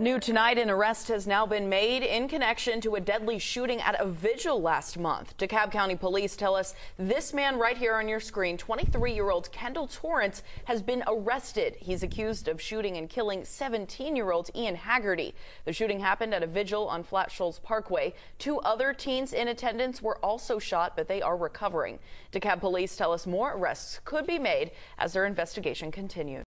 New tonight, an arrest has now been made in connection to a deadly shooting at a vigil last month. DeKalb County Police tell us this man right here on your screen, 23-year-old Kendell Torrence, has been arrested. He's accused of shooting and killing 17-year-old Ian Hagerty. The shooting happened at a vigil on Flat Shoals Parkway. Two other teens in attendance were also shot, but they are recovering. DeKalb Police tell us more arrests could be made as their investigation continues.